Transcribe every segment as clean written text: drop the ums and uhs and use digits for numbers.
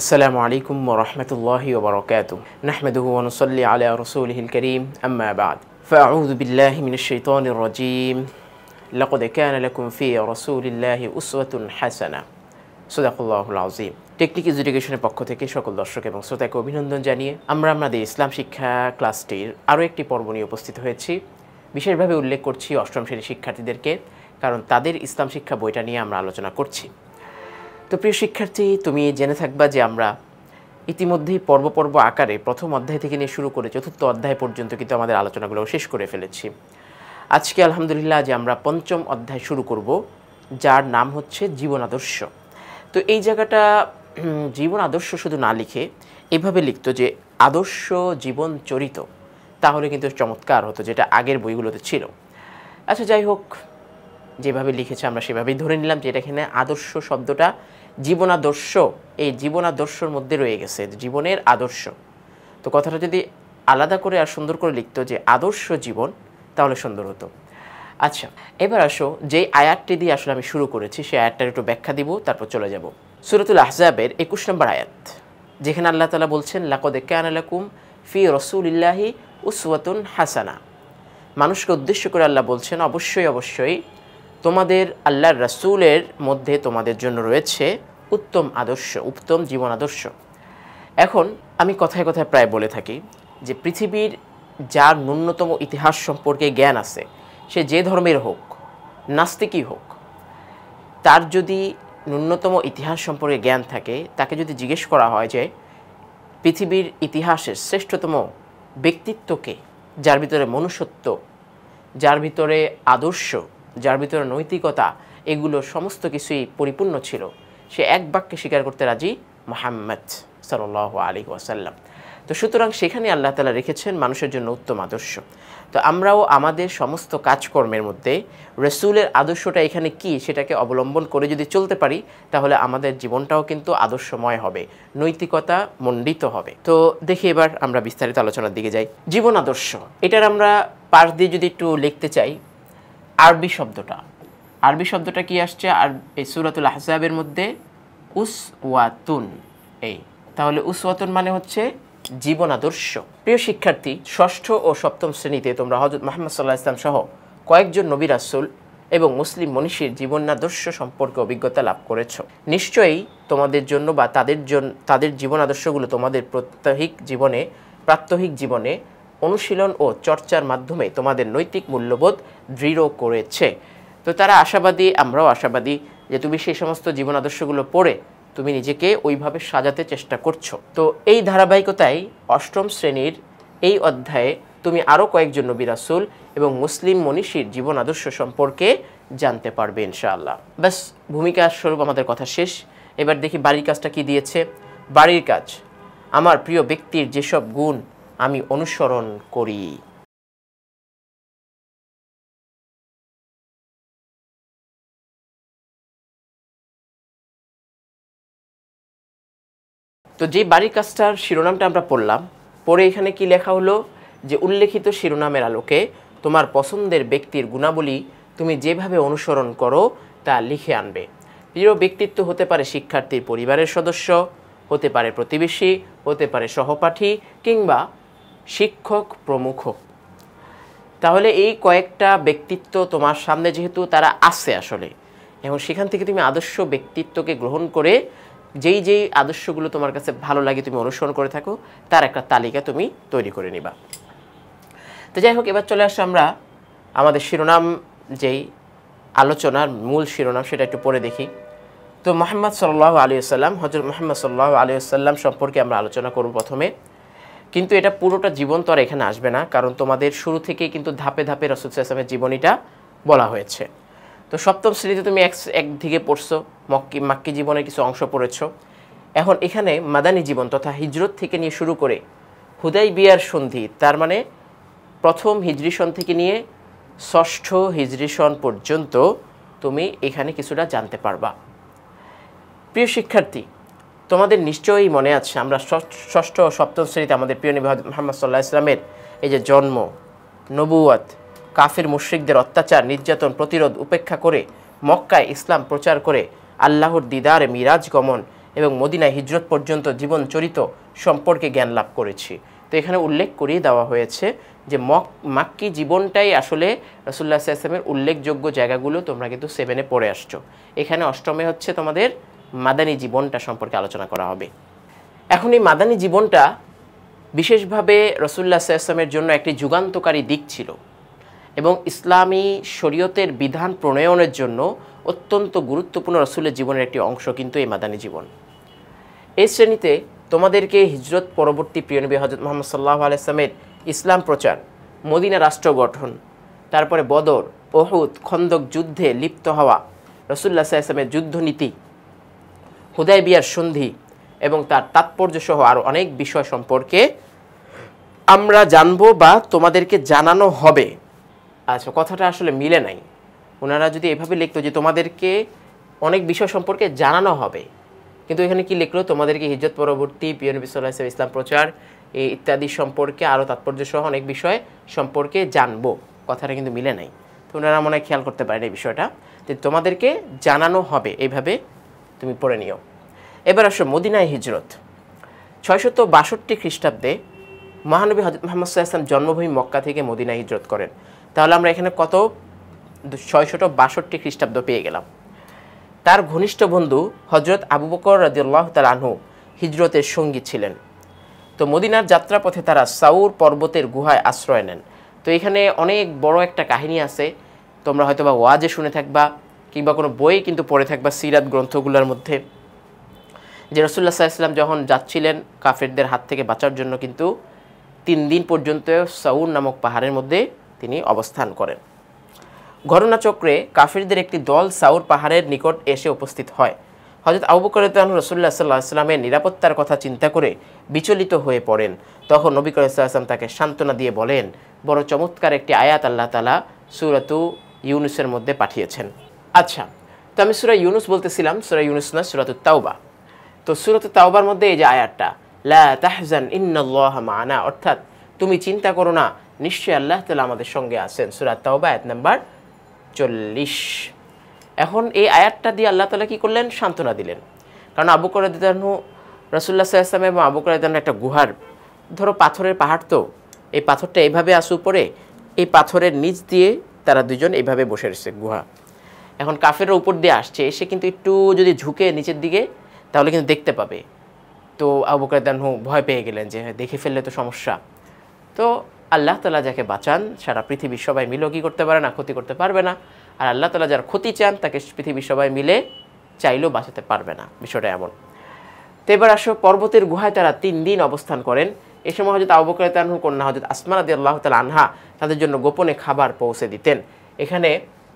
السلام عليكم ورحمة الله وبركاته نحمده ونصلي على رسوله الكريم أما بعد فأعوذ بالله من الشيطان الرجيم لقد كان لكم في رسول الله أسوة حسنة صدق الله العظيم technique এডুকেশনের পক্ষ থেকে সকল দর্শক এবং শ্রোতাকে অভিনন্দন জানিয়ে আমাদের ইসলাম শিক্ষা ক্লাসটির আরও একটি পর্ব নিয়ে উপস্থিত হয়েছি। বিশেষভাবে উল্লেখ করছি অষ্টম শ্রেণীর শিক্ষার্থীদেরকে, কারণ তাদের ইসলাম শিক্ষা বইটা নিয়ে আমরা আলোচনা করছি। তো প্রিয় শিক্ষার্থী, তুমি জেনে থাকবা যে আমরা ইতিমধ্যেই পর্ব আকারে প্রথম অধ্যায় থেকে নিয়ে শুরু করে চতুর্থ অধ্যায় পর্যন্ত কিন্তু আমাদের আলোচনাগুলো শেষ করে ফেলেছি। আজকে আলহামদুলিল্লাহ যে আমরা পঞ্চম অধ্যায় শুরু করব, যার নাম হচ্ছে জীবন আদর্শ। তো এই জায়গাটা জীবন আদর্শ শুধু না লিখে এভাবে লিখতো যে আদর্শ জীবন চরিত, তাহলে কিন্তু চমৎকার হতো, যেটা আগের বইগুলোতে ছিল। আচ্ছা, যাই হোক, যেভাবে লিখেছে আমরা সেভাবেই ধরে নিলাম যে এটা এখানে আদর্শ শব্দটা জীবনাদর্শ, এই জীবনাদর্শর মধ্যে রয়ে গেছে জীবনের আদর্শ। তো কথাটা যদি আলাদা করে আর সুন্দর করে লিখতো যে আদর্শ জীবন, তাহলে সুন্দর হতো। আচ্ছা, এবার আসো যে আয়াতটি দিয়ে আসলে আমি শুরু করেছি সেই আয়াতটার একটু ব্যাখ্যা দিব, তারপর চলে যাব সূরাতুল আহজাবের 21 নম্বর আয়াত, যেখানে আল্লাহ তাআলা বলছেন লাকাদ কানা লাকুম ফি রাসূলিল্লাহি উসওয়াতুন হাসানা। মানুষকে উদ্দেশ্য করে আল্লাহ বলছেন অবশ্যই তোমাদের আল্লাহর রাসূলের মধ্যে তোমাদের জন্য রয়েছে উত্তম আদর্শ, উত্তম জীবন আদর্শ। এখন আমি কথায় কথায় প্রায় বলে থাকি যে পৃথিবীর যার ন্যূনতম ইতিহাস সম্পর্কে জ্ঞান আছে, সে যে ধর্মের হোক, নাস্তিকই হোক, তার যদি ন্যূনতম ইতিহাস সম্পর্কে জ্ঞান থাকে, তাকে যদি জিজ্ঞেস করা হয় যে পৃথিবীর ইতিহাসের শ্রেষ্ঠতম ব্যক্তিত্বকে, যার ভিতরে মনুষ্যত্ব, যার ভিতরে আদর্শ, যার ভিতরে নৈতিকতা, এগুলো সমস্ত কিছুই পরিপূর্ণ ছিল, সে এক বাক্যে স্বীকার করতে রাজি, মুহাম্মদ সাল্লাল্লাহু আলাইহি ওয়াসাল্লাম। তো সুতরাং সেখানে আল্লাহ তাআলা রেখেছেন মানুষের জন্য উত্তম আদর্শ। তো আমরাও আমাদের সমস্ত কাজকর্মের মধ্যে রাসূলের আদর্শটা এখানে কি, সেটাকে অবলম্বন করে যদি চলতে পারি, তাহলে আমাদের জীবনটাও কিন্তু আদর্শময় হবে, নৈতিকতা মণ্ডিত হবে। তো দেখি এবার আমরা বিস্তারিত আলোচনার দিকে যাই। জীবন আদর্শ, এটার আমরা পাশ দিয়ে যদি একটু লিখতে চাই, আরবি শব্দটা কি আসছে আর এই সূরাতুল আহজাবের মধ্যে উসওয়াতুন, এই তাহলে উসওয়াতুন মানে হচ্ছে জীবন আদর্শ। প্রিয় শিক্ষার্থী, ষষ্ঠ ও সপ্তম শ্রেণীতে তোমরা হযরত মুহাম্মদ সাল্লাল্লাহু আলাইহি ওয়াসাল্লাম সহ কয়েকজন নবী রাসূল এবং মুসলিম মনীষীর জীবনাদর্শ সম্পর্কে অভিজ্ঞতা লাভ করেছ। নিশ্চয়ই তোমাদের জন্য বা তাদের জীবন আদর্শগুলো তোমাদের প্রাত্যহিক জীবনে অনুশীলন ও চর্চার মাধ্যমে তোমাদের নৈতিক মূল্যবোধ দৃঢ় করেছে। তো তারা আশাবাদী, আমরাও আশাবাদী যে তুমি সেই সমস্ত জীবন আদর্শগুলো পড়ে তুমি নিজেকে ওইভাবে সাজাতে চেষ্টা করছো। তো এই ধারাবাহিকতায় অষ্টম শ্রেণীর এই অধ্যায়ে তুমি আরও কয়েকজন নবী রাসূল এবং মুসলিম মনীষীর জীবন আদর্শ সম্পর্কে জানতে পারবে ইনশাআল্লাহ। ব্যাস, ভূমিকা স্বরূপ আমাদের কথা শেষ। এবার দেখি বাড়ির কাজটা কি দিয়েছে। বাড়ির কাজ, আমার প্রিয় ব্যক্তির যেসব গুণ আমি অনুসরণ করি। তো যে বাড়ির কাজটার শিরোনামটা আমরা পড়লাম, পরে এখানে কি লেখা হলো যে উল্লেখিত শিরোনামের আলোকে তোমার পছন্দের ব্যক্তির গুণাবলী তুমি যেভাবে অনুসরণ করো তা লিখে আনবে। প্রিয় ব্যক্তিত্ব হতে পারে শিক্ষার্থীর পরিবারের সদস্য, হতে পারে প্রতিবেশী, হতে পারে সহপাঠী কিংবা শিক্ষক প্রমুখ। তাহলে এই কয়েকটা ব্যক্তিত্ব তোমার সামনে যেহেতু তারা আছে আসলে, এবং সেখান থেকে তুমি আদর্শ ব্যক্তিত্বকে গ্রহণ করে যেই আদর্শগুলো তোমার কাছে ভালো লাগে তুমি অনুসরণ করে থাকো, তার একটা তালিকা তুমি তৈরি করে নিবা। তো যাই হোক, এবার চলে আসো আমরা আমাদের শিরোনাম, যেই আলোচনার মূল শিরোনাম, সেটা একটু পড়ে দেখি। তো মুহাম্মদ সাল্লাল্লাহু আলাইহি ওয়াসাল্লাম, হযরত মুহাম্মদ সাল্লাল্লাহু আলাইহি ওয়াসাল্লাম সম্পর্কে আমরা আলোচনা করব প্রথমে। কিন্তু এটা পুরোটা জীবন তো আর এখানে আসবে না, কারণ তোমাদের শুরু থেকেই কিন্তু ধাপে ধাপে রাসূল সাল্লাল্লাহু আলাইহি ওয়াসাল্লামের জীবনীটা বলা হয়েছে। তো সপ্তম শ্রেণীতে তুমি একদিকে পড়ছো, মাক্কি জীবনের কিছু অংশ পড়েছো। এখন এখানে মাদানী জীবন তথা হিজরত থেকে নিয়ে শুরু করে হুদাইবিয়ার সন্ধি, তার মানে প্রথম হিজরি সন থেকে নিয়ে ষষ্ঠ হিজরি সন পর্যন্ত তুমি এখানে কিছুটা জানতে পারবা। প্রিয় শিক্ষার্থী, তোমাদের নিশ্চয়ই মনে আছে আমরা ষষ্ঠ ও সপ্তম শ্রেণীতে আমাদের প্রিয় নবী মুহাম্মদ সাল্লাল্লাহু আলাইহি ওয়াসাল্লামের এই যে জন্ম, নবুয়ত, কাফির মুশরিকদের অত্যাচার, নির্যাতন, প্রতিরোধ উপেক্ষা করে মক্কায় ইসলাম প্রচার করে আল্লাহর দিদারে মিরাজ গমন এবং মদিনায় হিজরত পর্যন্ত জীবন চরিত সম্পর্কে জ্ঞান লাভ করেছি। তো এখানে উল্লেখ করিয়ে দেওয়া হয়েছে যে মাক্কি জীবনটাই আসলে রাসূলুল্লাহ সাল্লাল্লাহু আলাইহি ওয়াসাল্লামের উল্লেখযোগ্য জায়গাগুলো তোমরা কিন্তু 7-এ পড়ে আসছো। এখানে 8মে হচ্ছে তোমাদের মাদানী জীবনটা সম্পর্কে আলোচনা করা হবে। এখন এই মাদানী জীবনটা বিশেষভাবে রাসূলুল্লাহ সাল্লাল্লাহু আলাইহি ওয়াসাল্লামের জন্য একটি যুগান্তকারী দিক ছিল এবং ইসলামী শরীয়তের বিধান প্রণয়নের জন্য অত্যন্ত গুরুত্বপূর্ণ রাসূলের জীবনের একটি অংশ কিন্তু এই মাদানী জীবন। এই শ্রেণীতে তোমাদেরকে হিজরত পরবর্তী প্রিয় নবী হযরত মুহাম্মদ সাল্লাল্লাহু আলাইহি ওয়াসাল্লামের ইসলাম প্রচার, মদিনা রাষ্ট্র গঠন, তারপরে বদর, উহুদ, খন্দক যুদ্ধে লিপ্ত হওয়া, রাসূলুল্লাহ সাল্লাল্লাহু আলাইহি ওয়াসাল্লামের যুদ্ধনীতি, হুদায়বিয়ার সন্ধি এবং তার তাৎপর্য সহ আরও অনেক বিষয় সম্পর্কে আমরা জানবো বা তোমাদেরকে জানানো হবে। আচ্ছা, কথাটা আসলে মিলে নাই। ওনারা যদি এভাবে লিখতো যে তোমাদেরকে অনেক বিষয় সম্পর্কে জানানো হবে, কিন্তু এখানে কি লিখলো, তোমাদেরকে হিজরত পরবর্তী প্রিয় নবী সাল্লাল্লাহু আলাইহি ওয়াসাল্লাম ইসলাম প্রচার ইত্যাদি সম্পর্কে আরও তাৎপর্য সহ অনেক বিষয় সম্পর্কে জানবো। কথাটা কিন্তু মিলে নাই। তো ওনারা মনে হয় খেয়াল করতে পারেন এই বিষয়টা, যে তোমাদেরকে জানানো হবে, এইভাবে তুমি পড়ে নিও। এবার আসো মদিনায় হিজরত। 662 খ্রিস্টাব্দে মহানবী হযরত মুহাম্মদ সাল্লাল্লাহু আলাইহি ওয়াসাল্লাম জন্মভূমি মক্কা থেকে মদিনায় হিজরত করেন। তাহলে আমরা এখানে কত 662 খ্রিস্টাব্দ পেয়ে গেলাম। তার ঘনিষ্ঠ বন্ধু হযরত আবু বকর রাদিয়াল্লাহু তাআলা আনহু হিজরতের সঙ্গী ছিলেন। তো মদিনার যাত্রাপথে তারা সাউর পর্বতের গুহায় আশ্রয় নেন। তো এখানে অনেক বড় একটা কাহিনী আছে, তোমরা হয়তো বা ওয়াজে শুনে থাকবা কিংবা কোনো বই কিন্তু পড়ে থাকবা সিরাত গ্রন্থগুলোর মধ্যে, যে রাসূলুল্লাহ সাল্লাল্লাহু আলাইহি ওয়াসাল্লাম যখন যাচ্ছিলেন কাফেরদের হাত থেকে বাঁচার জন্য কিন্তু 3 দিন পর্যন্ত সাউর নামক পাহাড়ের মধ্যে তিনি অবস্থান করেন। ঘটনাচক্রে কাফেরদের একটি দল সাউর পাহাড়ের নিকট এসে উপস্থিত হয়। হযরত আবু বকর রাদিয়াল্লাহু আনহু রাসূলুল্লাহ সাল্লাল্লাহু আলাইহি ওয়াসাল্লামের নিরাপত্তার কথা চিন্তা করে বিচলিত হয়ে পড়েন। তখন নবী করিম সাল্লাল্লাহু আলাইহি ওয়াসাল্লাম তাকে সান্ত্বনা দিয়ে বলেন, বড় চমৎকার একটি আয়াত আল্লাহ তাআলা সূরাতু ইউনুসের মধ্যে পাঠিয়েছেন। আচ্ছা, তো আমি সূরা ইউনুস বলতেছিলাম, সূরা ইউনুস না, সূরাতুত তাওবা। তো সূরাতুত তাওবার মধ্যে এই যে আয়াতটা, লা তাহজান ইন্নাল্লাহা মা'ানা, অর্থাৎ তুমি চিন্তা করো না, নিশ্চয়ই আল্লাহ তাআলা আমাদের সঙ্গে আছেন। সূরা তাওবা আয়াত নাম্বার 40। এখন এই আয়াতটা দিয়ে আল্লাহ তাআলা কি করলেন, সান্ত্বনা দিলেন। কারণ আবু বকর রাদিয়াল্লাহু আনহু রাসূলুল্লাহ সাল্লাল্লাহু আলাইহি ওয়াসাল্লাম এবং আবু বকর রাদিয়াল্লাহু আনহু একটা গুহার, ধরো পাথরের পাহাড়, তো এই পাথরটা এইভাবে আসে উপরে, এই পাথরের নিচ দিয়ে তারা দুজন এইভাবে বসে রয়েছে গুহা। এখন কাফেররা উপর দিয়ে আসছে, এসে কিন্তু একটু যদি ঝুঁকে নিচের দিকে তাহলে কিন্তু দেখতে পাবে। তো আবু বকর রাদিয়াল্লাহু আনহু ভয় পেয়ে গেলেন যে দেখে ফেললে তো সমস্যা। তো আল্লাহ তাআলা যাকে বাঁচান সারা পৃথিবীর সবাই মিলেও কী করতে পারে না, ক্ষতি করতে পারবে না। আর আল্লাহ তাআলা যার ক্ষতি চান তাকে পৃথিবীর সবাই মিলে চাইলেও বাঁচাতে পারবে না, বিষয়টা এমন। তো এবার আসো, পর্বতের গুহায় তারা 3 দিন অবস্থান করেন। এ সময় হযরত আবু বকর রাদিয়াল্লাহু আনহু কন্যা হযরত আসমা রাদিয়াল্লাহু তাআলা আনহা তাদের জন্য গোপনে খাবার পৌঁছে দিতেন। এখানে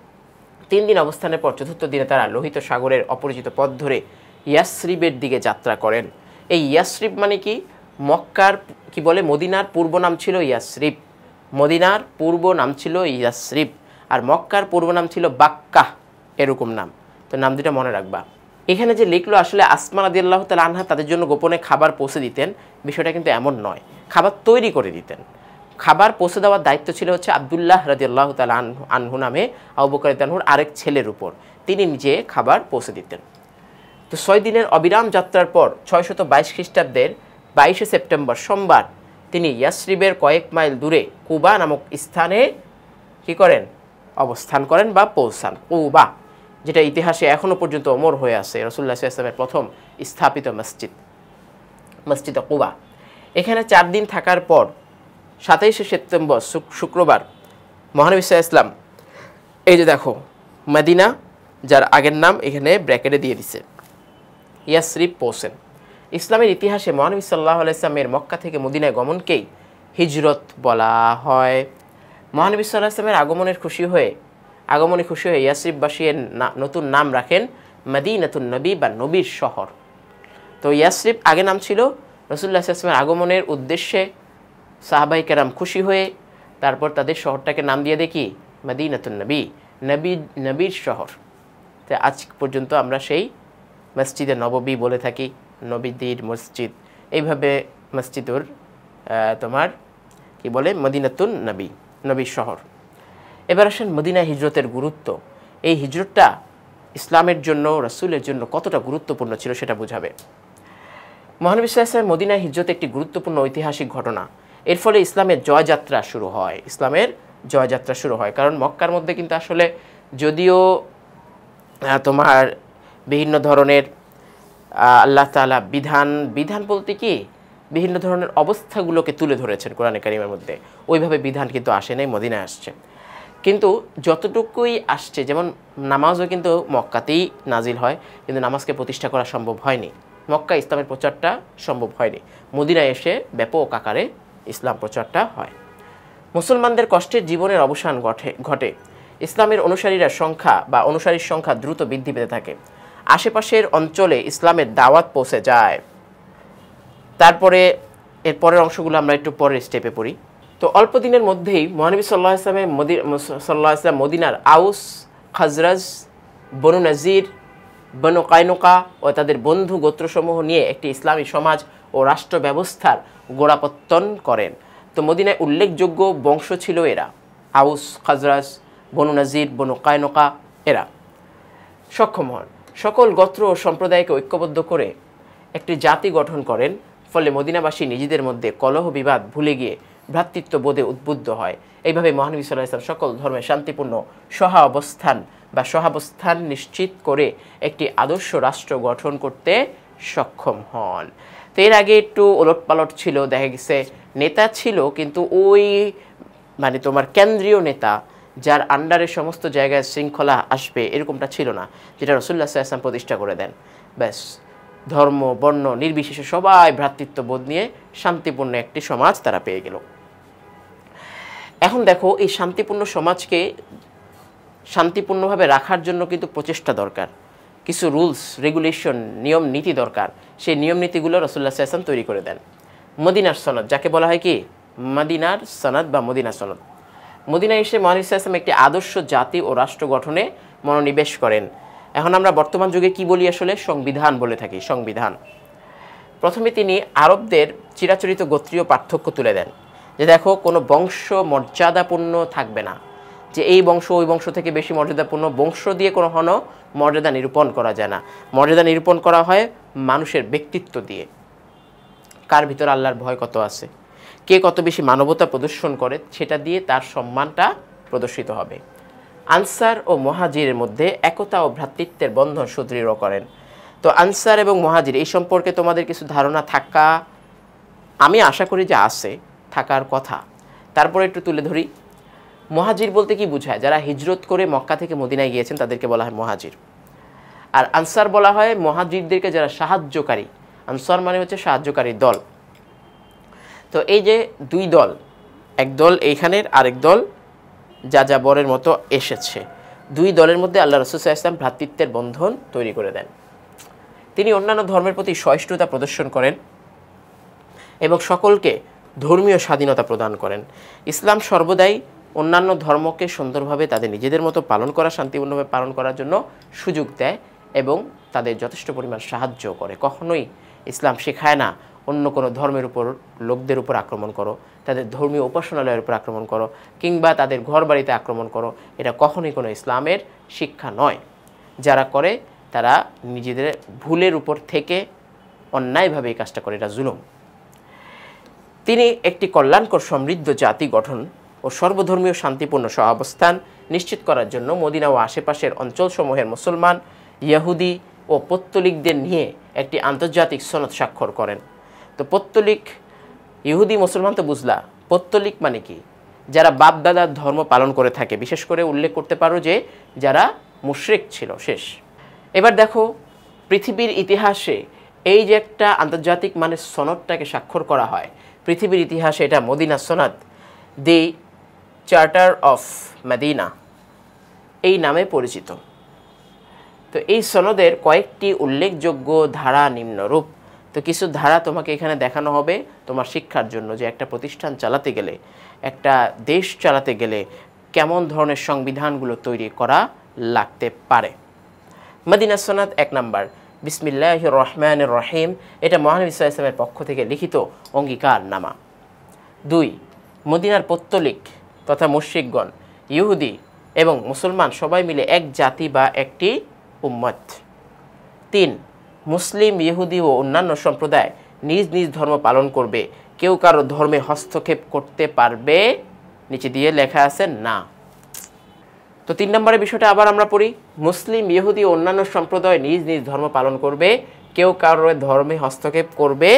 3 দিন অবস্থানের পর 4র্থ দিনে তারা লোহিত সাগরের অপরিচিত পথ ধরে ইয়াসরিবের দিকে যাত্রা করেন। এই ইয়াসরিব মানে কি, মক্কার কি বলে, মদিনার পূর্ব নাম ছিল ইয়াসরিব, মদিনার পূর্ব নাম ছিল ইয়াসরিব, আর মক্কার পূর্ব নাম ছিল বাক্কাহ, এরকম নাম। তো নাম দুটা মনে রাখবা। এখানে যে লিখলো আসলে আসমা রাদিয়াল্লাহু তাআলা আনহা তাদের জন্য গোপনে খাবার পৌঁছে দিতেন, বিষয়টা কিন্তু এমন নয়, খাবার তৈরি করে দিতেন। খাবার পৌঁছে দেওয়ার দায়িত্ব ছিল হচ্ছে আব্দুল্লাহ রাদিয়াল্লাহু তাআলা আনহু নামে আবু বকর রাদিয়াল্লাহু আনহুর আরেক ছেলের উপর, তিনি নিজে খাবার পৌঁছে দিতেন। তো 6 দিনের অবিরাম যাত্রার পর 622 খ্রিস্টাব্দের 22শে সেপ্টেম্বর সোমবার তিনি ইয়াসরিবের কয়েক মাইল দূরে কুবা নামক স্থানে কি করেন, অবস্থান করেন বা পৌঁছান। কুবা, যেটা ইতিহাসে এখনও পর্যন্ত অমর হয়ে আছে, রাসূলুল্লাহ সাল্লাল্লাহু আলাইহি ওয়াসাল্লামের প্রথম স্থাপিত মসজিদ, মসজিদে কুবা। এখানে 4 দিন থাকার পর 27শে সেপ্টেম্বর শুক্রবার মহানবী সাল্লাল্লাহু আলাইহি ওয়াসাল্লাম, এই যে দেখো মদিনা, যার আগের নাম এখানে ব্র্যাকেটে দিয়ে দিছে, ইয়াসরিব পৌঁছেন। ইসলামের ইতিহাসে মহানবী সাল্লাল্লাহু আলাইহি ওয়াসাল্লামের মক্কা থেকে মদিনায় গমনকেই হিজরত বলা হয়। মহানবী সাল্লাল্লাহু আলাইহি ওয়াসাল্লামের আগমনে খুশি হয়ে ইয়াসরিববাসী এর নতুন নাম রাখেন মদিনাতুন নবী বা নবীর শহর। তো ইয়াসরিব আগে নাম ছিল, রাসূলুল্লাহ সাল্লাল্লাহু আলাইহি ওয়াসাল্লামের আগমনের উদ্দেশ্যে সাহাবায়ে কেরাম খুশি হয়ে তারপর তাদের শহরটাকে নাম দিয়ে দেখি মদিনাতুন নবী, নবীর শহর। তো আজ পর্যন্ত আমরা সেই মসজিদে নববী বলে থাকি, নবীদের মসজিদ, এইভাবে মসজিদুর তোমার কি বলে, মদিনাতুন নবী, নবীর শহর। এবার আসেন মদিনা হিজরতের গুরুত্ব। এই হিজরতটা ইসলামের জন্য, রাসূলের জন্য কতটা গুরুত্বপূর্ণ ছিল সেটা বোঝাবে। মহানবী সাল্লাল্লাহু আলাইহি ওয়াসাল্লাম মদিনায় হিজরত একটি গুরুত্বপূর্ণ ঐতিহাসিক ঘটনা। এর ফলে ইসলামের জয়যাত্রা শুরু হয়, ইসলামের জয়যাত্রা শুরু হয়। কারণ মক্কার মধ্যে কিন্তু আসলে যদিও তোমার বিভিন্ন ধরনের আল্লাহ তাআলা বিধান বলতে কি বিভিন্ন ধরনের অবস্থাগুলোকে তুলে ধরেছেন কোরআনে কারিমের মধ্যে, ওইভাবে বিধান কিন্তু আসে নাই, মদিনায় আসছে। কিন্তু যতটুকুই আসছে, যেমন নামাজও কিন্তু মক্কাতেই নাজিল হয়, কিন্তু নামাজকে প্রতিষ্ঠা করা সম্ভব হয়নি, মক্কা ইসলামের প্রচারটা সম্ভব হয়নি, মদিনায় এসে ব্যাপক আকারে ইসলাম প্রচারটা হয়। মুসলমানদের কষ্টের জীবনের অবসান ঘটে, ইসলামের অনুসারীর সংখ্যা দ্রুত বৃদ্ধি পেতে থাকে, আশেপাশের অঞ্চলে ইসলামের দাওয়াত পৌঁছে যায়। তারপরে এর পরের অংশগুলো আমরা একটু পরের স্টেপে পড়ি। তো অল্প দিনের মধ্যেই মহানবী সাল্লাল্লাহু আলাইহি ওয়াসাল্লাম মদিনার আউস, খাজরাজ, বনু নাজির, বনু কায়নুকা ও তাদের বন্ধু গোত্রসমূহ নিয়ে একটি ইসলামী সমাজ ও রাষ্ট্র ব্যবস্থার গোড়াপত্তন করেন। তো মদিনায় উল্লেখযোগ্য বংশ ছিল এরা, আউস, খাজরাজ, বনু নাজির, বনু কায়নুকা, এরা সক্ষম হন সকল গোত্র ও সম্প্রদায়কে ঐক্যবদ্ধ করে একটি জাতি গঠন করেন। ফলে মদিনাবাসী নিজেদের মধ্যে কলহ বিবাদ ভুলে গিয়ে ভ্রাতৃত্ববোধে উদ্বুদ্ধ হয়। এইভাবে মহানবী সাল্লাল্লাহু আলাইহি ওয়াসাল্লাম সকল ধর্মের শান্তিপূর্ণ সহাবস্থান নিশ্চিত করে একটি আদর্শ রাষ্ট্র গঠন করতে সক্ষম হন। তো এর আগে একটু ওলটপালট ছিল, দেখা গেছে নেতা ছিল কিন্তু ওই তোমার কেন্দ্রীয় নেতা যার আন্ডারে সমস্ত জায়গায় শৃঙ্খলা আসবে এরকমটা ছিল না, যেটা রাসূলুল্লাহ সাল্লাল্লাহু আলাইহি ওয়াসাল্লাম প্রতিষ্ঠা করে দেন। ব্যাস, ধর্ম বর্ণ নির্বিশেষে সবাই ভ্রাতৃত্ববোধ নিয়ে শান্তিপূর্ণ একটি সমাজ তারা পেয়ে গেল। এখন দেখো, এই শান্তিপূর্ণ সমাজকে শান্তিপূর্ণভাবে রাখার জন্য কিন্তু প্রচেষ্টা দরকার, কিছু রুলস রেগুলেশন, নিয়ম নীতি দরকার। সেই নিয়ম নীতিগুলো রাসূলুল্লাহ সাল্লাল্লাহু আলাইহি ওয়াসাল্লাম তৈরি করে দেন। মদিনার সনদ, যাকে বলা হয় কি মদিনার সনদ বা মদিনা সনদ। মদিনায় এসে মহানবী সাল্লাল্লাহু আলাইহি ওয়াসাল্লাম একটি আদর্শ জাতি ও রাষ্ট্র গঠনে মনোনিবেশ করেন। এখন আমরা বর্তমান যুগে কি বলি, আসলে সংবিধান বলে থাকি, সংবিধান। প্রথমে তিনি আরবদের চিরাচরিত গোত্রীয় পার্থক্য তুলে দেন, যে দেখো কোনো বংশ মর্যাদাপূর্ণ থাকবে না, যে এই বংশ ওই বংশ থেকে বেশি মর্যাদাপূর্ণ, বংশ দিয়ে কোনো মর্যাদা নিরূপণ করা যায় না। মর্যাদা নিরূপণ করা হয় মানুষের ব্যক্তিত্ব দিয়ে, কার ভিতর আল্লাহর ভয় কত আছে, কে কত বেশি মানবতা প্রদর্শন করে, সেটা দিয়ে তার সম্মানটা প্রদর্শিত হবে। আনসার ও মুহাজিরের মধ্যে একতা ও ভ্রাতৃত্বের বন্ধন সুদৃঢ় করেন। তো আনসার এবং মুহাজির এই সম্পর্কে তোমাদের কিছু ধারণা থাকা, আমি আশা করি যে আছে, থাকার কথা। তারপরে একটু তুলে ধরি, মুহাজির বলতে কি বোঝায়? যারা হিজরত করে মক্কা থেকে মদিনায় গিয়েছেন তাদেরকে বলা হয় মুহাজির। আর আনসার বলা হয় মুহাজিরদেরকে যারা সাহায্যকারী। আনসার মানে হচ্ছে সাহায্যকারী দল। তো এই যে দুই দল, এক দল এইখানের, আরেক দল যাযাবরের মতো এসেছে, দুই দলের মধ্যে আল্লাহ রাসূল সাল্লাল্লাহু আলাইহি ওয়াসাল্লাম ভ্রাতৃত্বের বন্ধন তৈরি করে দেন। তিনি অন্যান্য ধর্মের প্রতি সহিষ্ণুতা প্রদর্শন করেন এবং সকলকে ধর্মীয় স্বাধীনতা প্রদান করেন। ইসলাম সর্বদাই অন্যান্য ধর্মকে সুন্দরভাবে তাদের নিজেদের মতো পালন করা, শান্তিপূর্ণভাবে পালন করার জন্য সুযোগ দেয় এবং তাদের যথেষ্ট পরিমাণ সাহায্য করে। কখনোই ইসলাম শেখায় না অন্য কোনো ধর্মের উপর, লোকদের উপর আক্রমণ করো, তাদের ধর্মীয় উপাসনালয়ের উপর আক্রমণ করো, কিংবা তাদের ঘর বাড়িতে আক্রমণ করো। এটা কখনোই কোনো ইসলামের শিক্ষা নয়। যারা করে তারা নিজেদের ভুলের উপর থেকে অন্যায়ভাবে এই কাজটা করে, এটা জুলুম। তিনি একটি কল্যাণকর সমৃদ্ধ জাতি গঠন ও সর্বধর্মীয় শান্তিপূর্ণ সহাবস্থান নিশ্চিত করার জন্য মদিনা ও আশেপাশের অঞ্চলসমূহের মুসলমান, ইহুদি ও পৌত্তলিকদের নিয়ে একটি আন্তর্জাতিক সনদ স্বাক্ষর করেন। তো পৌত্তলিক, ইহুদি মুসলমান তো বুঝলা, পৌত্তলিক মানে কি? যারা বাপদাদার ধর্ম পালন করে থাকে, বিশেষ করে উল্লেখ করতে পারো যে যারা মুশরিক ছিল শেষ। এবার দেখো, পৃথিবীর ইতিহাসে এই যে একটা আন্তর্জাতিক মানের সনদটাকে স্বাক্ষর করা হয়, পৃথিবীর ইতিহাসে এটা মদিনা সনদ, দি চার্টার অফ মদিনা এই নামে পরিচিত। তো এই সনদের কয়েকটি উল্লেখযোগ্য ধারা নিম্নরূপ। তো কিছু ধারা তোমাকে এখানে দেখানো হবে তোমার শিক্ষার জন্য, যে একটা প্রতিষ্ঠান চালাতে গেলে, একটা দেশ চালাতে গেলে কেমন ধরনের সংবিধানগুলো তৈরি করা লাগতে পারে। মদিনা সনদ 1 নাম্বার, বিসমিল্লাহির রহমানির রহিম, এটা মহানবী সাল্লাল্লাহু আলাইহি ওয়াসাল্লামের পক্ষ থেকে লিখিত অঙ্গীকারনামা। 2, মদিনার পৌত্তলিক তথা মুশরিকগণ, ইহুদি এবং মুসলমান সবাই মিলে এক জাতি বা একটি উম্মত। 3, মুসলিম, ইহুদি ও অন্যান্য সম্প্রদায় নিজ নিজ ধর্ম পালন করবে, কেউ কারো ধর্মে হস্তক্ষেপ করতে পারবে, নিচে দিয়ে লেখা আছে না। তো 3 নম্বরের বিষয়টা আবার আমরা পড়ি, মুসলিম, ইহুদি ও অন্যান্য সম্প্রদায় নিজ নিজ ধর্ম পালন করবে, কেউ কারো ধর্মে হস্তক্ষেপ করবে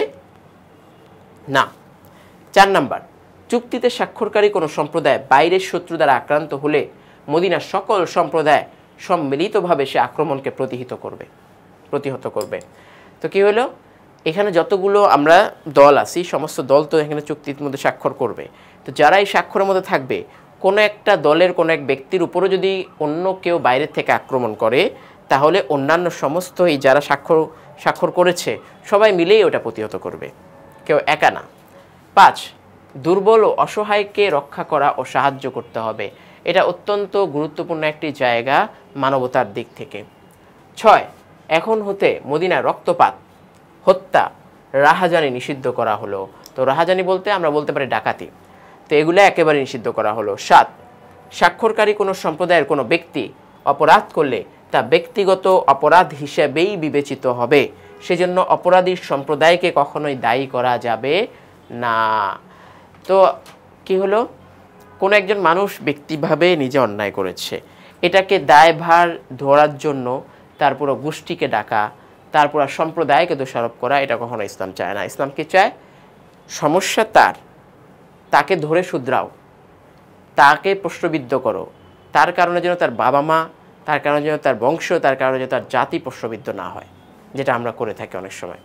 না। 4 নম্বর, চুক্তিতে স্বাক্ষরকারী কোনো সম্প্রদায় বাইরের শত্রু দ্বারা আক্রান্ত হলে মদিনার সকল সম্প্রদায় সম্মিলিতভাবে সে আক্রমণকে প্রতিহত করবে। তো কি হলো, এখানে যতগুলো আমরা দল আছি সমস্ত দল তো এখানে চুক্তির মধ্যে স্বাক্ষর করবে। তো যারা এই স্বাক্ষরের মধ্যে থাকবে, কোনো একটা দলের কোনো এক ব্যক্তির উপরও যদি অন্য কেউ বাইরের থেকে আক্রমণ করে, তাহলে অন্যান্য সমস্ত এই যারা স্বাক্ষর করেছে সবাই মিলেই ওটা প্রতিহত করবে, কেউ একা না। 5, দুর্বল ও অসহায়কে রক্ষা করা ও সাহায্য করতে হবে, এটা অত্যন্ত গুরুত্বপূর্ণ একটি জায়গা মানবতার দিক থেকে। 6, এখন হতে মদিনায় রক্তপাত, হত্যা, রাহাজানি নিষিদ্ধ করা হলো। তো রাহাজানি বলতে আমরা বলতে পারি ডাকাতি, তো এগুলো একেবারে নিষিদ্ধ করা হলো। 7, স্বাক্ষরকারী কোনো সম্প্রদায়ের কোনো ব্যক্তি অপরাধ করলে তা ব্যক্তিগত অপরাধ হিসেবেই বিবেচিত হবে, সেজন্য অপরাধী সম্প্রদায়কে কখনোই দায়ী করা যাবে না। তো কি হলো, কোনো একজন মানুষ ব্যক্তিভাবে নিজে অন্যায় করেছে, এটাকে দায়ভার ধরার জন্য তার পুরো গোষ্ঠীকে ডাকা, তার পুরো সম্প্রদায়কে দোষারোপ করা, এটা কখনো ইসলাম চায় না। ইসলাম কি চায়, সমস্যা তাকে ধরে শুধরাও, তাকে প্রশ্নবিদ্ধ করো, তার কারণে যেন তার বাবা মা, তার কারণে যেন তার বংশ, তার কারণে যেন তার জাতি প্রশ্নবিদ্ধ না হয়, যেটা আমরা করে থাকি অনেক সময়।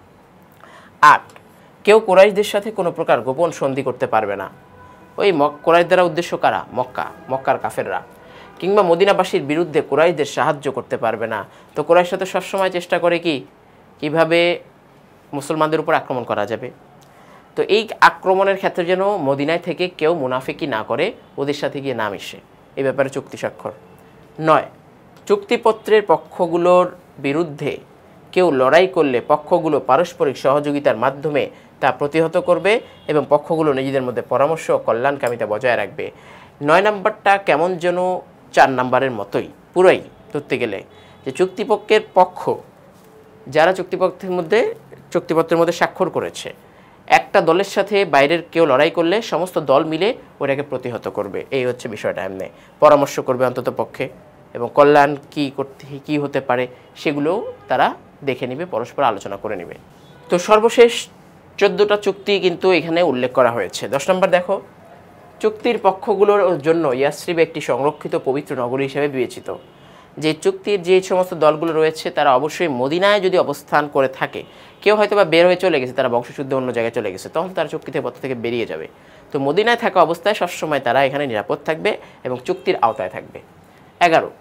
8, কেউ কুরাইশদের সাথে কোনো প্রকার গোপন সন্ধি করতে পারবে না। ওই কুরাইশ দ্বারা উদ্দেশ্য কারা, মক্কার কাফেররা, কিংবা মদিনাবাসীর বিরুদ্ধে কুরাইশদের সাহায্য করতে পারবে না। তো কুরাইশরা তো সবসময় চেষ্টা করে কিভাবে মুসলমানদের উপর আক্রমণ করা যাবে। তো এই আক্রমণের ক্ষেত্রে যেন মদিনায় থেকে কেউ মুনাফিকি না করে, ওদের সাথে গিয়ে না মিশে, এই ব্যাপারে চুক্তি স্বাক্ষর। 9, চুক্তিপত্রের পক্ষগুলোর বিরুদ্ধে কেউ লড়াই করলে পক্ষগুলো পারস্পরিক সহযোগিতার মাধ্যমে তা প্রতিহত করবে এবং পক্ষগুলো নিজেদের মধ্যে পরামর্শ ও কল্যাণকামিতা বজায় রাখবে। 9 নম্বরটা কেমন যেন 4 নম্বরের মতোই পুরোই ধরতে গেলে, যে চুক্তিপক্ষের পক্ষ যারা চুক্তিপত্রের মধ্যে স্বাক্ষর করেছে, একটা দলের সাথে বাইরের কেউ লড়াই করলে সমস্ত দল মিলে ওটাকে প্রতিহত করবে, এই হচ্ছে বিষয়টা। এমনি পরামর্শ করবে অন্তত পক্ষে, এবং কল্যাণ কী হতে পারে সেগুলোও তারা দেখে নেবে, পরস্পর আলোচনা করে নেবে। তো সর্বশেষ 14টা চুক্তি কিন্তু এখানে উল্লেখ করা হয়েছে। 10 নম্বর দেখো, চুক্তির পক্ষগুলোর জন্য ইয়াসরিব একটি সংরক্ষিত পবিত্র নগরী হিসেবে বিবেচিত। যে চুক্তির যে সমস্ত দলগুলো রয়েছে তারা অবশ্যই মদিনায় যদি অবস্থান করে থাকে, কেউ হয়তো বা বের হয়ে চলে গেছে, তারা বংশশুদ্ধ অন্য জায়গায় চলে গেছে, তখন তারা চুক্তিতে পত্র থেকে বেরিয়ে যাবে। তো মদিনায় থাকা অবস্থায় সবসময় তারা এখানে নিরাপদ থাকবে এবং চুক্তির আওতায় থাকবে। 11,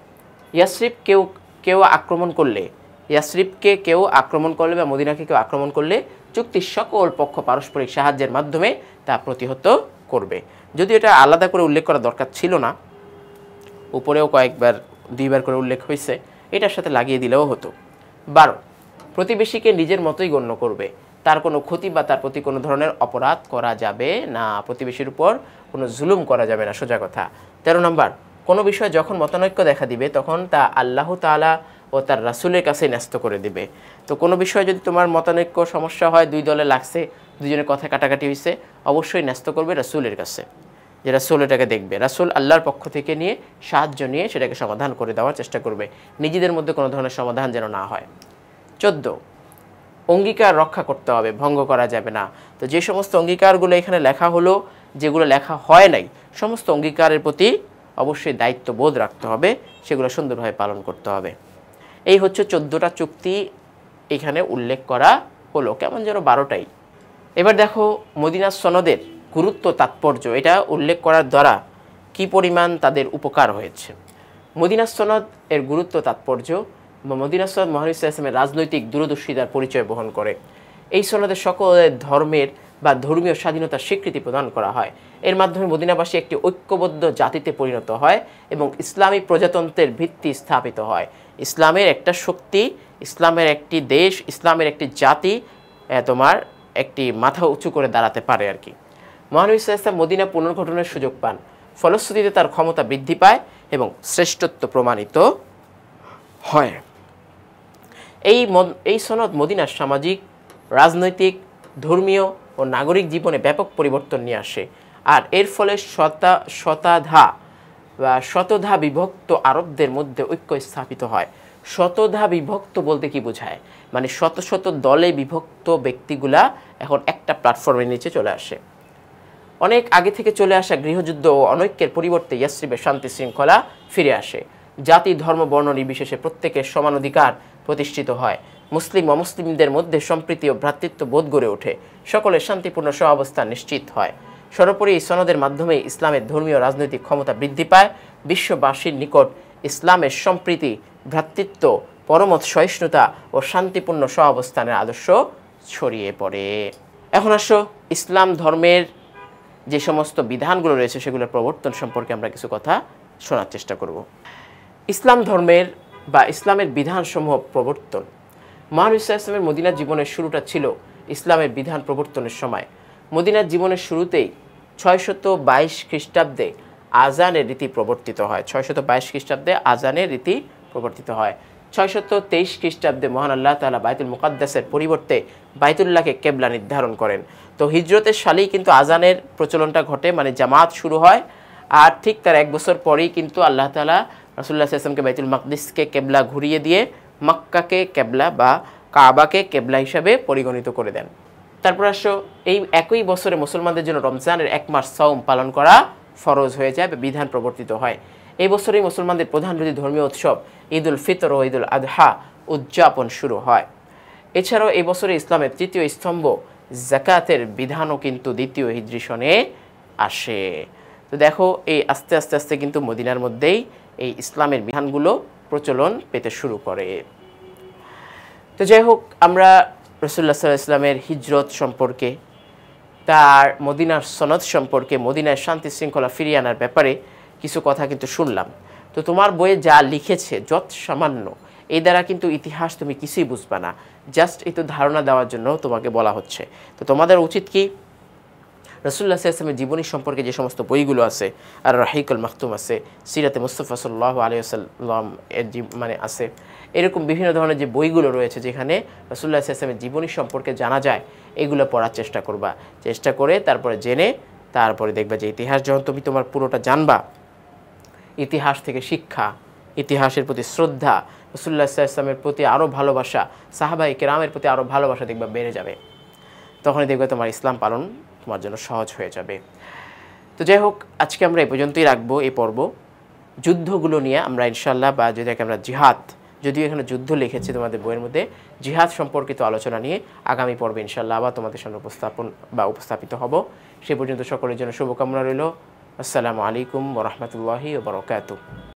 ইয়াসরিবকে কেউ আক্রমণ করলে বা মদিনাকে কেউ আক্রমণ করলে চুক্তির সকল পক্ষ পারস্পরিক সাহায্যের মাধ্যমে তা প্রতিহত করবে। যদিও এটা আলাদা করে উল্লেখ করা দরকার ছিল না, উপরেও 2বার করে উল্লেখ হয়েছে, এটার সাথে লাগিয়ে দিলেও হতো। 12, প্রতিবেশীকে নিজের মতোই গণ্য করবে, তার কোনো ক্ষতি বা তার প্রতি কোনো ধরনের অপরাধ করা যাবে না, প্রতিবেশীর উপর কোনো জুলুম করা যাবে না, সোজা কথা। 13 নম্বর, কোনো বিষয়ে যখন মতানৈক্য দেখা দিবে তখন তা আল্লাহ তাআলা ও তার রাসূলের কাছে ন্যস্ত করে দিবে। তো কোনো বিষয়ে যদি তোমার মতানৈক্য সমস্যা হয়, 2 দলে লাগছে, দুজনের কথা কাটাকাটি হয়েছে, অবশ্যই ন্যস্ত করবে রাসূলের কাছে, যে রাসূল এটাকে দেখবে, রাসূল আল্লাহর পক্ষ থেকে নিয়ে সাহায্য নিয়ে সেটাকে সমাধান করে দেওয়ার চেষ্টা করবে, নিজেদের মধ্যে কোনো ধরনের সমাধান যেন না হয়। 14, অঙ্গীকার রক্ষা করতে হবে, ভঙ্গ করা যাবে না। তো যে সমস্ত অঙ্গীকারগুলো এখানে লেখা হলো, যেগুলো লেখা হয় নাই, সমস্ত অঙ্গীকারের প্রতি অবশ্যই দায়িত্ববোধ রাখতে হবে, সেগুলো সুন্দরভাবে পালন করতে হবে। এই হচ্ছে 14টা চুক্তি এখানে উল্লেখ করা হলো, কেমন যেন 12টাই। এবার দেখো মদিনা সনদের গুরুত্ব তাৎপর্য, এটা উল্লেখ করার দ্বারা কি পরিমাণ তাদের উপকার হয়েছে। মদিনা সনদ এর গুরুত্ব তাৎপর্য, মদিনা সনদ মহানবী সাল্লাল্লাহু আলাইহি ওয়াসাল্লামের রাজনৈতিক দূরদর্শিতার পরিচয় বহন করে। এই সনদে সকল ধর্মের বা ধর্মীয় স্বাধীনতার স্বীকৃতি প্রদান করা হয়। এর মাধ্যমে মদিনাবাসী একটি ঐক্যবদ্ধ জাতিতে পরিণত হয় এবং ইসলামী প্রজাতন্ত্রের ভিত্তি স্থাপিত হয়। ইসলামের একটা শক্তি, ইসলামের একটি দেশ, ইসলামের একটি জাতি তোমার একটি মাথা উঁচু করে দাঁড়াতে পারে আর কি। মহানবী সাল্লাল্লাহু আলাইহি ওয়াসাল্লাম মদিনা পুনর্গঠনের সুযোগ পান, ফলশ্রুতিতে তার ক্ষমতা বৃদ্ধি পায় এবং শ্রেষ্ঠত্ব প্রমাণিত হয়। এই সনদ মদিনার সামাজিক, রাজনৈতিক, ধর্মীয় ও নাগরিক জীবনে ব্যাপক পরিবর্তন নিয়ে আসে। আর এর ফলে শতধা বিভক্ত আরবদের মধ্যে ঐক্য স্থাপিত হয়। শতধা বিভক্ত বলতে কি বোঝায়? মানে শত শত দলে বিভক্ত ব্যক্তিগুলা এখন একটা প্ল্যাটফর্মের নিচে চলে আসে। অনেক আগে থেকে চলে আসা গৃহযুদ্ধ ও অনৈক্যের পরিবর্তে ইয়াসরিবে শান্তি শৃঙ্খলা ফিরে আসে। জাতি, ধর্ম, বর্ণ নির্বিশেষে প্রত্যেকের সমান অধিকার প্রতিষ্ঠিত হয়। মুসলিম অমুসলিমদের মধ্যে সম্প্রীতি ও ভ্রাতৃত্ব বোধ গড়ে ওঠে। সকলের শান্তিপূর্ণ সহাবস্থান নিশ্চিত হয়। সর্বোপরি এই সনদের মাধ্যমে ইসলামের ধর্মীয় রাজনৈতিক ক্ষমতা বৃদ্ধি পায়। বিশ্ববাসীর নিকট ইসলামের সম্প্রীতি, ভ্রাতৃত্ব, পরমত সহিষ্ণুতা ও শান্তিপূর্ণ সহাবস্থানের আদর্শ ছড়িয়ে পড়ে। এখন আসো ইসলাম ধর্মের যে সমস্ত বিধানগুলো রয়েছে সেগুলোর প্রবর্তন সম্পর্কে আমরা কিছু কথা শোনার চেষ্টা করব। ইসলাম ধর্মের বা ইসলামের বিধানসমূহ প্রবর্তন। মহানবী সাল্লাল্লাহু আলাইহি ওয়াসাল্লামের মদিনার জীবনের শুরুটা ছিল ইসলামের বিধান প্রবর্তনের সময়। মদিনার জীবনের শুরুতেই 622 খ্রিস্টাব্দে আজানের রীতি প্রবর্তিত হয়। 622 খ্রিস্টাব্দে আজানের রীতি প্রবর্তিত হয়। 623 খ্রিস্টাব্দে মহান আল্লাহ তাআলা বাইতুল মুকাদ্দাসের পরিবর্তে বাইতুল্লাহকে কেবলা নির্ধারণ করেন। তো হিজরতের সালেই কিন্তু আজানের প্রচলনটা ঘটে, মানে জামাত শুরু হয়। আর ঠিক তার 1 বছর পরেই কিন্তু আল্লাহ তাআলা রাসূলুল্লাহ সাল্লাল্লাহু আলাইহি ওয়াসাল্লামকে বাইতুল মাকদিসকে কেবলা ঘুরিয়ে দিয়ে মক্কাকে কেবলা বা কাবাকে কেবলা হিসাবে পরিগণিত করে দেন। তারপর আসো এই একই বছরে মুসলমানদের জন্য রমজানের 1 মাস সাওম পালন করা ফরজ হয়ে যায় বা বিধান প্রবর্তিত হয়। এই বছরেই মুসলমানদের প্রধান দুটি ধর্মীয় উৎসব ঈদুল ফিতর ও ঈদুল আদহা উদযাপন শুরু হয়। এছাড়াও এই বছরে ইসলামের তৃতীয় স্তম্ভ যাকাতের বিধানও কিন্তু দ্বিতীয় হিজরি সনে আসে। তো দেখো এই আস্তে আস্তে আস্তে কিন্তু মদিনার মধ্যেই এই ইসলামের বিধানগুলো প্রচলন পেতে শুরু করে। তো যাই হোক, আমরা রাসূলুল্লাহ সাল্লাল্লাহু আলাইহি ওয়াসাল্লামের হিজরত সম্পর্কে, তার মদিনার সনদ সম্পর্কে, মদিনায় শান্তি শৃঙ্খলা ফিরিয়ে আনার ব্যাপারে কিছু কথা কিন্তু শুনলাম। তো তোমার বইয়ে যা লিখেছে যত সামান্য, এই দ্বারা কিন্তু ইতিহাস তুমি কিছুই বুঝবা না, জাস্ট একটু ধারণা দেওয়ার জন্য তোমাকে বলা হচ্ছে। তো তোমাদের উচিত কি, রাসূলুল্লাহ সাল্লাল্লাহু আলাইহি ওয়াসাল্লামের জীবনী সম্পর্কে যে সমস্ত বইগুলো আছে, আর রাহিকুল মাখতুম আছে, সিরাতে মুস্তাফা সাল্লাল্লাহু আলাইহি ওয়াসাল্লাম এর মানে আছে, এরকম বিভিন্ন ধরনের যে বইগুলো রয়েছে যেখানে রাসূলুল্লাহ সাল্লাল্লাহু আলাইহি ওয়াসাল্লামের জীবনী সম্পর্কে জানা যায়, এগুলো পড়ার চেষ্টা করবা। চেষ্টা করে তারপরে জেনে তারপরে দেখবা যে ইতিহাস যখন তুমি তোমার পুরোটা জানবা, ইতিহাস থেকে শিক্ষা, ইতিহাসের প্রতি শ্রদ্ধা, রাসূলুল্লাহ সাল্লাল্লাহু আলাইহি ওয়াসাল্লামের প্রতি আরও ভালোবাসা, সাহাবায়ে কেরামের প্রতি আরও ভালোবাসা দেখবা বেড়ে যাবে। তখনই দেখবে তোমার ইসলাম পালন তোমার জন্য সহজ হয়ে যাবে। তো যাই হোক, আজকে আমরা এই পর্যন্তই রাখবো এই পর্ব। যুদ্ধগুলো নিয়ে আমরা ইনশাআল্লাহ, বা যদি আমরা জিহাদ, যদিও এখানে যুদ্ধ লিখেছি তোমাদের বইয়ের মধ্যে, জিহাদ সম্পর্কিত আলোচনা নিয়ে আগামী পর্বে ইনশাআল্লাহ আবার তোমাদের সামনে উপস্থাপিত হব। সে পর্যন্ত সকলের জন্য শুভকামনা রইল। আসসালামু আলাইকুম ওয়া রাহমাতুল্লাহি ওয়া বারাকাতুহু।